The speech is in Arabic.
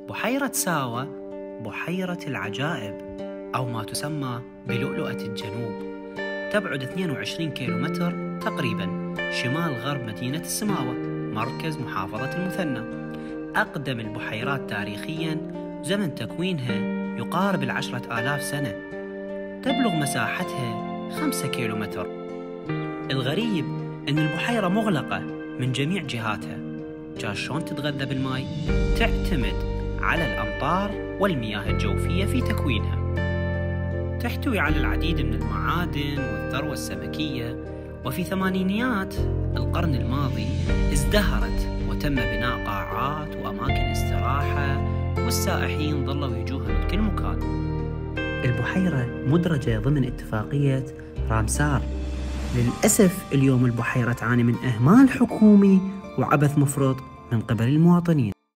بحيرة ساوا بحيرة العجائب أو ما تسمى بلؤلؤة الجنوب، تبعد 22 كيلومتر تقريباً شمال غرب مدينة السماوة مركز محافظة المثنى. أقدم البحيرات تاريخياً، زمن تكوينها يقارب 10,000 سنة. تبلغ مساحتها 5 كيلومتر. الغريب أن البحيرة مغلقة من جميع جهاتها. شلون تتغذى بالماء؟ تعتمد على الأمطار والمياه الجوفية في تكوينها. تحتوي على العديد من المعادن والثروة السمكية، وفي ثمانينيات القرن الماضي ازدهرت وتم بناء قاعات وأماكن استراحة، والسائحين ظلوا يجوها من كل مكان. البحيرة مدرجة ضمن اتفاقية رامسار. للأسف اليوم البحيرة تعاني من إهمال حكومي وعبث مفرط من قبل المواطنين.